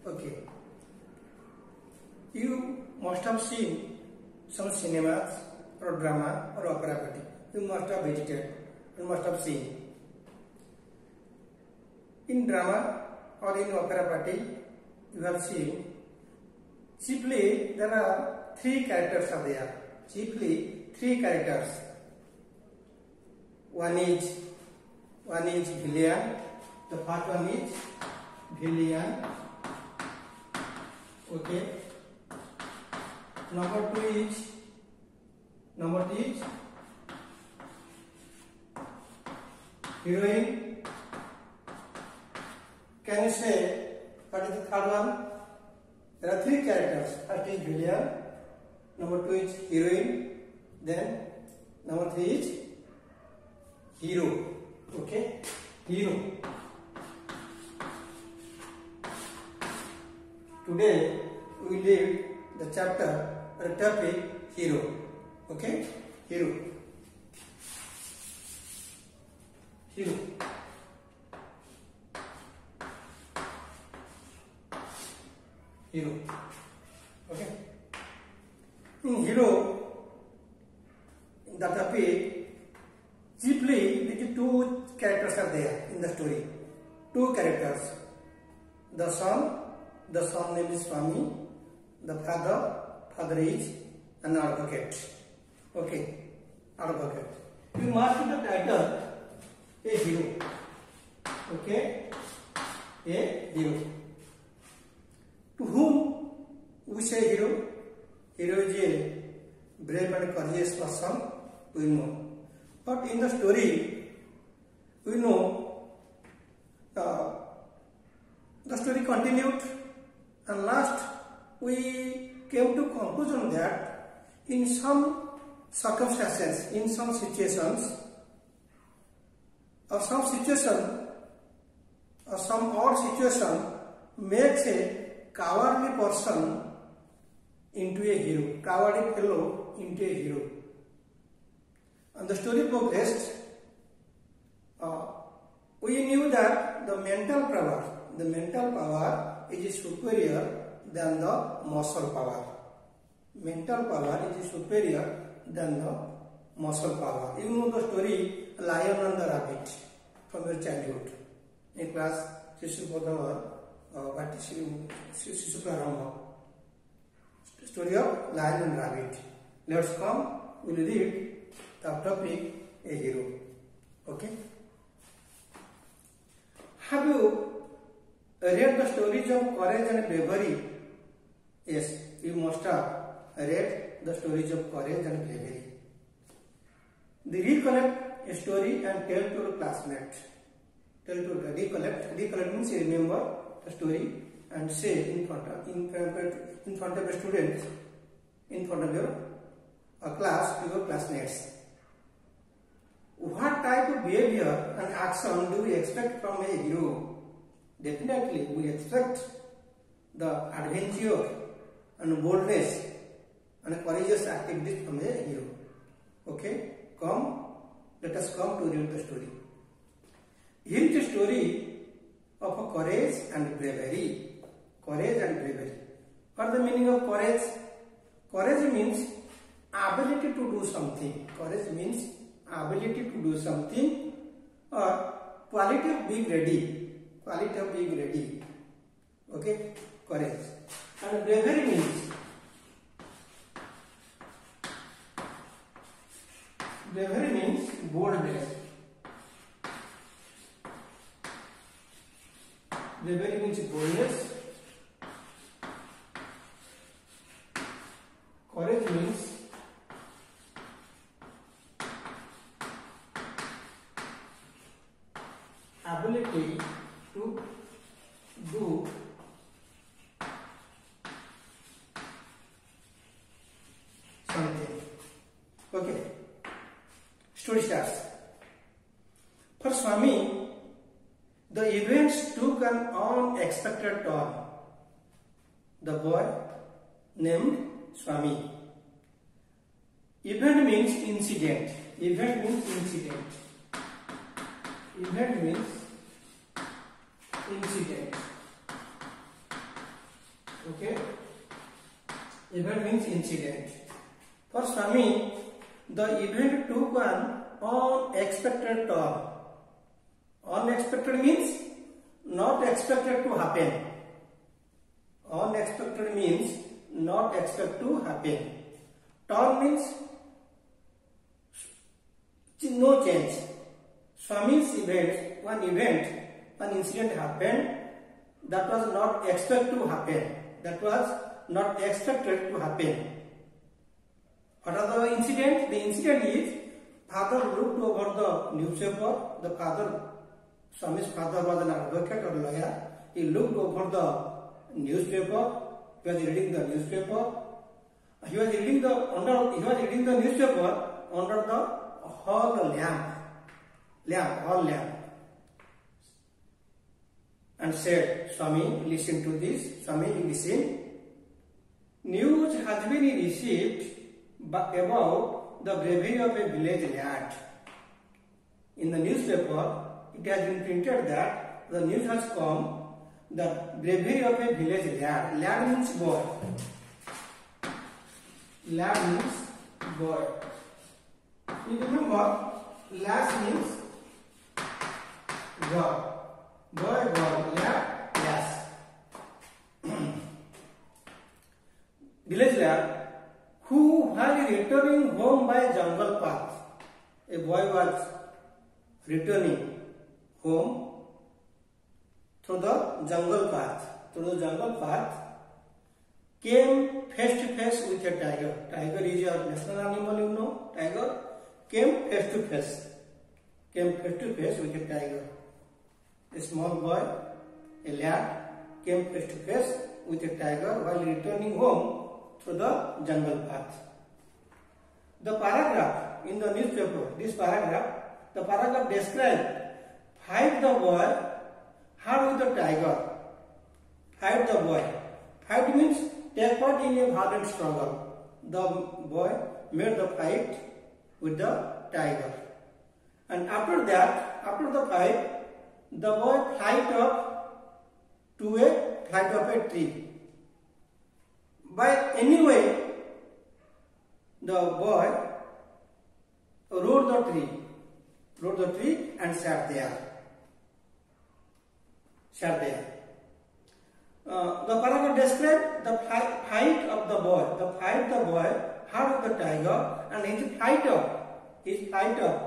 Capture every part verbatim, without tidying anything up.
Okay. You must have seen some cinemas or drama or opera party. You must have visited. You must have seen. In drama or in opera party, you have seen. Chiefly, there are three characters are there. Chiefly, three characters. One is one is villain. The first one is villain. Okay. Number two is number two is heroine. Can you say what is the third one? There are three characters. First is villain. Number two is heroine. Then number three is hero. Okay, hero. Today we will read the chapter or topic hero. Okay, hero. Hero. Hero. Okay. In hero, in the topic, chiefly these two characters are there in the story. Two characters. The son, the son name is Swami. The father, father is an advocate. Okay, advocate. You must put the title a hero. Okay, a hero. To whom we say hero? Hero is a brave and courageous person, we know. But in the story, we know uh, the story continued, and last we came to conclusion that in some circumstances, in some situations, or some situation, or some odd situation makes a cowardly person into a hero, cowardly fellow into a hero. And the story progressed. Uh, we knew that the mental power, the mental power is superior than the muscle power. Mental power is superior than the muscle power. You know the story Lion and the Rabbit from your childhood. In class Sishu Padma, what is Sishu Prarambha? Story of Lion and Rabbit. Let's come, we will read the topic a hero. Okay. Have you read the stories of courage and bravery? Yes, you must have read the stories of courage and bravery. They recollect a story and tell to your classmate. Tell to recollect. Recollect means you remember the story and say in front of in front of, in front of a student, in front of your a class to your classmates. What type of behavior and action do we expect from a hero? Definitely, we expect the adventure and boldness and courageous activities from a hero. Okay, come, let us come to read the story. Here is a story of a courage and bravery. Courage and bravery. What is the meaning of courage? Courage means ability to do something. Courage means ability to do something or quality of being ready. Quality of being ready. Okay, courage. And bravery means bravery means boldness. Bravery means boldness. Courage means ability to do something. Okay. Story starts. For Swami, the events took an unexpected turn. The boy named Swami. Event means incident. Event means incident. Event means incident. Event means incident. For Swami, the event took an unexpected turn. Unexpected means not expected to happen. Unexpected means not expected to happen. Turn means no change. Swami's event, one event, one incident happened that was not expected to happen. That was not expected to happen. What are the incident? The incident is father looked over the newspaper. The father, Swami's father was an advocate or lawyer. He looked over the newspaper. He was reading the newspaper. He was reading the under. He was reading the newspaper under the hall lamp. Lamp, hall lamp. And said, Swami, listen to this. Swami, listen. News has been received about the bravery of a village lad. In the newspaper, it has been printed that the news has come, the bravery of a village lad. Lad means boy. Lad means boy. You remember, lass means girl. Boy, girl, lad, lass. Village lad who, while returning home by jungle path, a boy was returning home through the jungle path. Through the jungle path, came face to face with a tiger. Tiger is your national animal, you know. Tiger came face to face. Came face to face with a tiger. A small boy, a lad, came face to face with a tiger while returning home through the jungle path. The paragraph in the newspaper, this paragraph, the paragraph describes fight the boy had with the tiger. Fight the boy. Fight means take part in a violent struggle. The boy made the fight with the tiger. And after that, after the fight, the boy flight up to a flight of a tree. By any way, the boy rode the tree, rode the tree and sat there. Sat there. Uh, the paragraph describes the fight of the boy. The fight the boy had with the tiger, and his fighter, his fighter,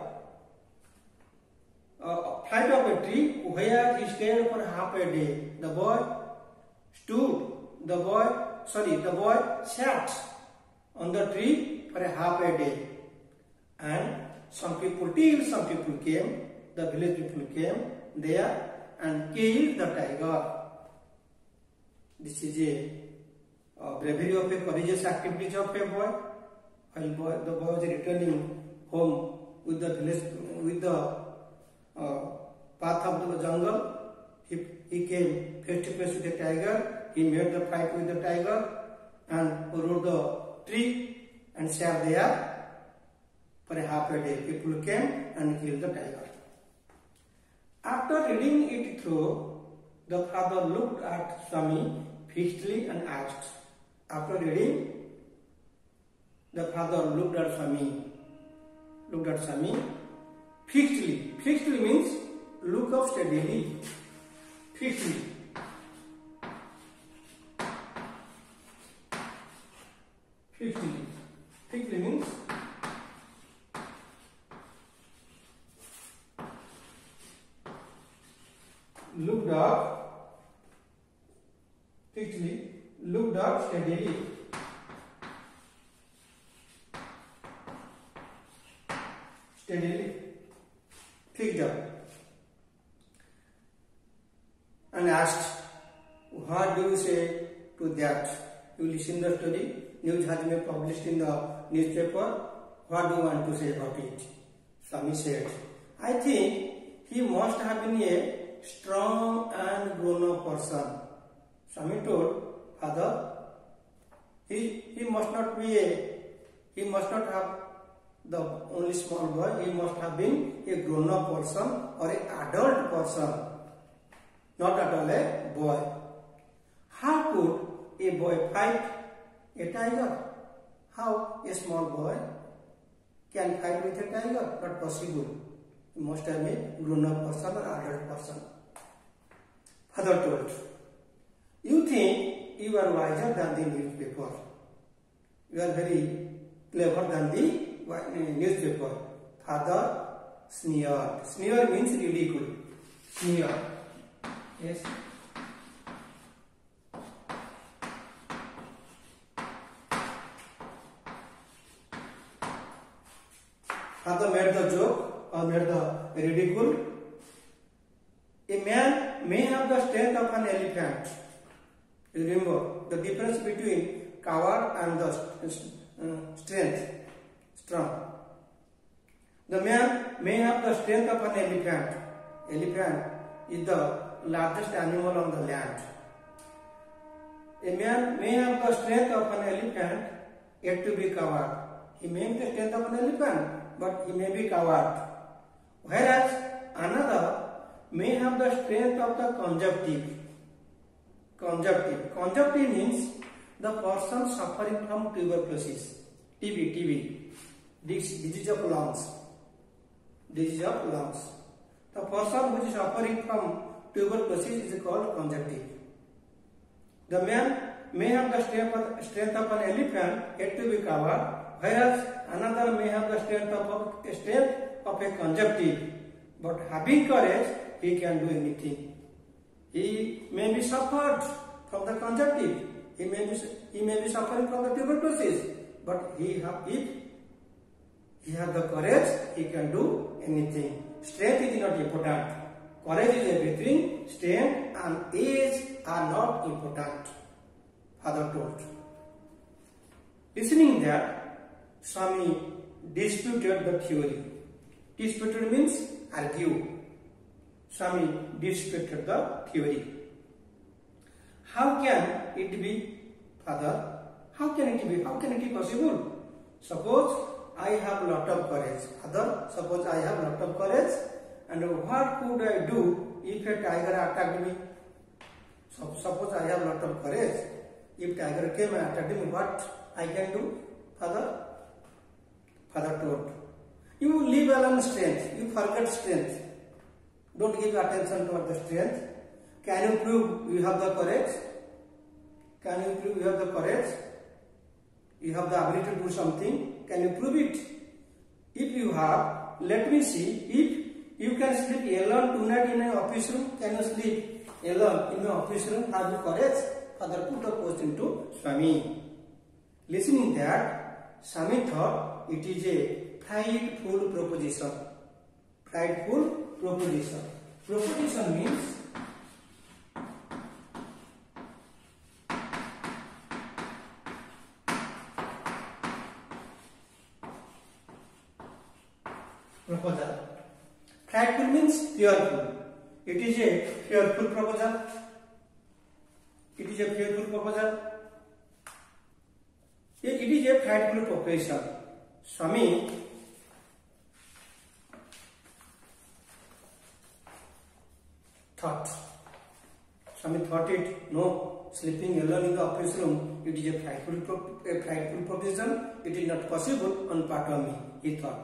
uh, flight of a tree where he stayed for half a day. The boy stood. The boy, sorry, the boy sat on the tree for a half a day, and some people, till some people came, the village people came there and killed the tiger. This is a uh, bravery of a courageous activities of a boy. While boy, the boy was returning home with the village, with the uh, path of the jungle, he, he came face to face with the tiger. He made the fight with the tiger and rode the tree and sat there for a half a day. People came and killed the tiger. After reading it through, the father looked at Swami fixedly and asked. After reading, the father looked at Swami, looked at Swami fixedly. Fixedly means look up steadily. Fixedly. Fixedly. Fixedly means looked up. Fixedly. Looked up steadily. Steadily. Fixed up. And asked, what do you say to that? You listen the story. News has been published in the newspaper. What do you want to say about it? Swami said, I think he must have been a strong and grown-up person. Swami told father, he, he must not be a, he must not have the only small boy, he must have been a grown-up person or an adult person, not at all a boy. How could a boy fight A tiger. How a small boy can fight with a tiger? Not possible. It must have been a grown-up person or adult person. Father told, you think you are wiser than the newspaper. You are very clever than the newspaper. Father sneered. Sneer means ridicule. Sneer. Yes. Father made the joke or made the ridicule. A man may have the strength of an elephant. You remember the difference between coward and the uh, strength, strong. The man may have the strength of an elephant. Elephant is the largest animal on the land. A man may have the strength of an elephant, yet to be coward. He may have the strength of an elephant, but he may be coward. Whereas another may have the strength of the conjunctive. Conjunctive. Conjunctive means the person suffering from tuberculosis, T B, T B, disease of lungs. Disease of lungs. The person who is suffering from tuberculosis is called conjunctive. The man may have the strength of, strength of an elephant, yet to be coward, whereas another may have the strength of a strength of a conjunctive, but having courage, he can do anything. He may be suffered from the conjunctive. He may be he may be suffering from the tuberculosis, but he have if he has the courage, he can do anything. Strength is not important. Courage is everything. Strength and age are not important. Father told. Listening that, Swami disputed the theory. Disputed means argue. Swami disputed the theory. How can it be, Father? How can it be? How can it be possible? Suppose I have lot of courage. Father, suppose I have lot of courage, and what could I do if a tiger attacked me? So, suppose I have lot of courage. If tiger came and attacked me, what I can do? Father, Father told, you leave alone strength. You forget strength. Don't give attention to the strength. Can you prove you have the courage? Can you prove you have the courage? You have the ability to do something. Can you prove it? If you have, let me see. If you can sleep alone tonight in an office room, can you sleep alone in an office room? Have you courage? Father put a question to Swami. Listening that, Swami thought it is a frightful proposition. Frightful proposition. Proposition means proposal. Frightful means fearful. It is a fearful proposal. It is a fearful proposal. It is a frightful proposition. Swami thought. Swami thought it. No, sleeping alone in the office room. It is a frightful, a frightful proposition. It is not possible on part of me. He thought.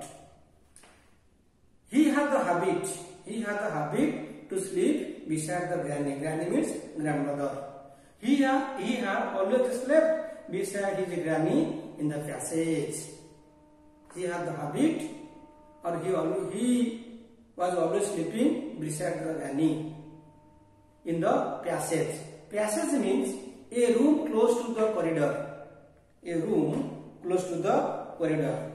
He had the habit. He had the habit to sleep beside the granny. Granny means grandmother. He had, he had always slept beside his granny in the passage. He had the habit, or he always, he was always sleeping beside the granny in the passage. Passage means a room close to the corridor. A room close to the corridor.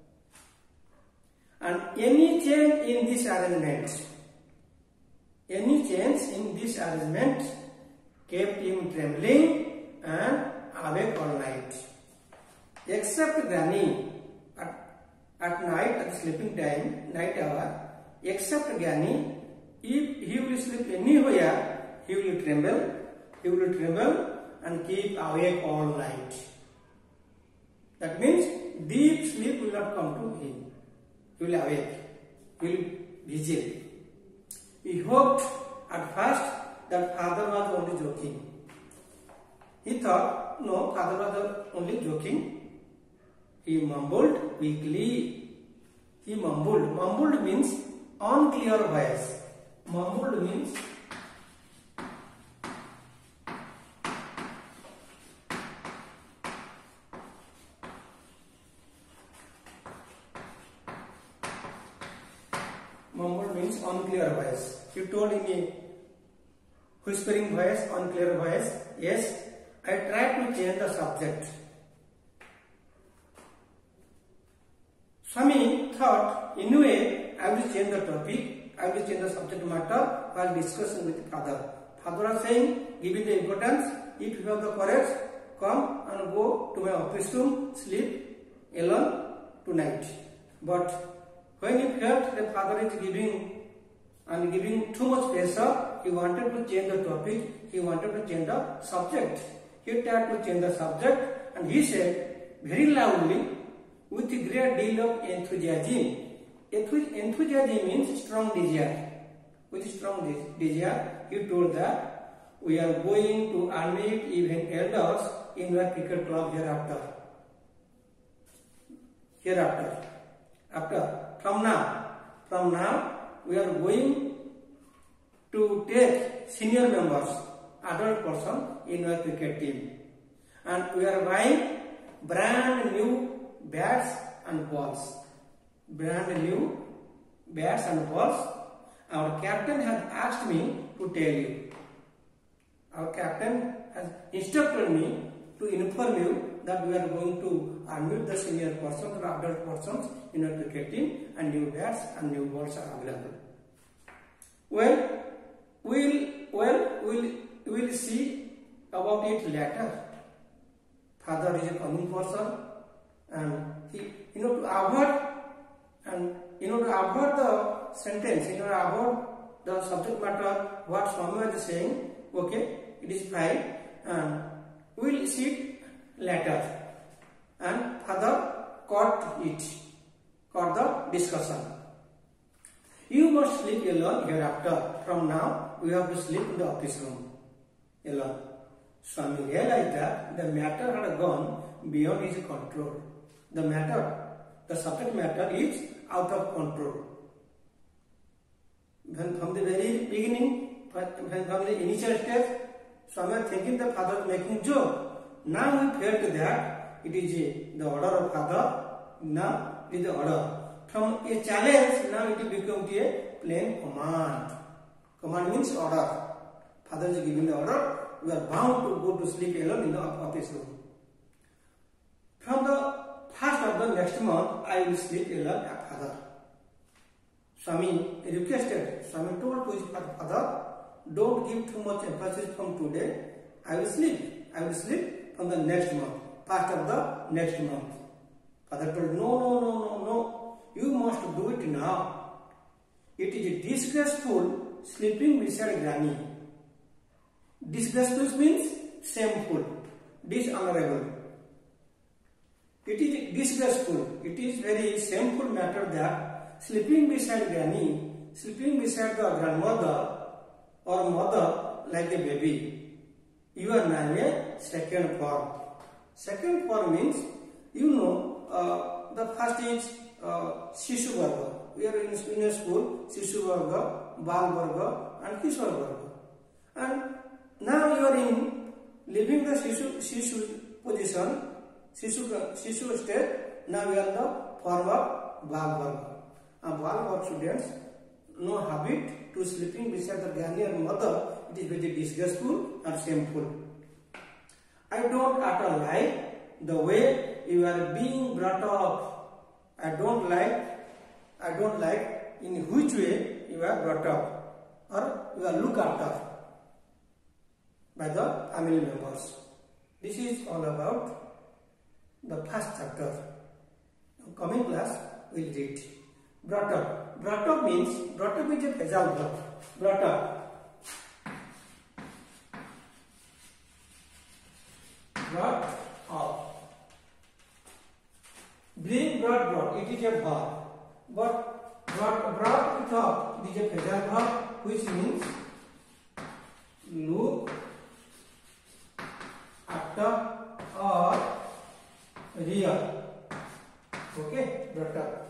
And any change in this arrangement, any change in this arrangement kept him trembling and awake all night. Except Granny, at, at night, at the sleeping time, night hour, except Granny, if he will sleep anywhere, he will tremble, he will tremble and keep awake all night. That means deep sleep will not come to him. He will awake, he will vigil. He hoped at first that father was only joking. He thought no, father was only joking. He mumbled weakly. He mumbled. Mumbled means unclear voice. Mumbled means mumbled means unclear voice. He told in a whispering voice, unclear voice, yes, I tried to change the subject. Swami thought, in a way, I will change the topic, I will change the subject matter while discussing with father. Father was saying, give it the importance, if you have the courage, come and go to my office room, sleep alone tonight. But when he felt the father is giving and giving too much pressure, he wanted to change the topic, he wanted to change the subject. He tried to change the subject and he said very loudly, with a great deal of enthusiasm. Enthusiasm means strong desire. With strong desire, he told that we are going to admit even elders in the cricket club hereafter. Hereafter. After. From now. From now, we are going to take senior members, adult person in our cricket team. And we are buying brand new bats and balls. Brand new bats and balls. Our captain has asked me to tell you. Our captain has instructed me to inform you that we are going to admit the senior persons or adult persons in our cricket team, and new bats and new balls are available. Well, we'll well we'll we'll see about it later. Father is a coming person, and he, you know, to avoid and you know to avoid the sentence, you know, to avoid the subject matter what Swami was saying. Okay, it is fine, and we'll see it later. And father caught it, caught the discussion. You must sleep alone hereafter. From now, we have to sleep in the office room alone. Swami realized that the matter had gone beyond his control. The matter, the subject matter is out of control. When from the very beginning, when from the initial stage, Swami was thinking the father was making joke. Now he felt that it is a, the order of father. Now it is the order. From a challenge, now it becomes a plain command. Command means order. Father is giving the order. We are bound to go to sleep alone in the office room. From the first of the next month, I will sleep alone at father. Swami requested, Swami told to his father, don't give too much emphasis from today. I will sleep. I will sleep from the next month, first of the next month. Father told, no, no, no, no, no. You must do it now. It is disgraceful sleeping beside granny. Disgraceful means shameful, dishonorable. It is disgraceful. It is very shameful matter that sleeping beside granny, sleeping beside the grandmother or mother like a baby. You are now a second form. Second form means, you know, uh, the first is uh, Shishu Varga. We are in, in a school, Shishu Varga, Bal Varga and Kishore Varga. And now you are in leaving the Shishu, Shishu position, Shishu, Shishu state, now we are the form of Bal Varga. And Bal Varga students, no habit to sleeping beside the granny or mother, it is very disgraceful and shameful. I don't at all like the way you are being brought up. I don't like, I don't like in which way you are brought up or you are looked after by the family members. This is all about the first chapter. Coming class, we will read. Brought up. Brought up means, brought up is a phrasal verb. Brought up. Brought up. Bring, brought, brought. It is a verb. But brought, brought with up. It is a phrasal verb which means look after or real. Okay, daughter.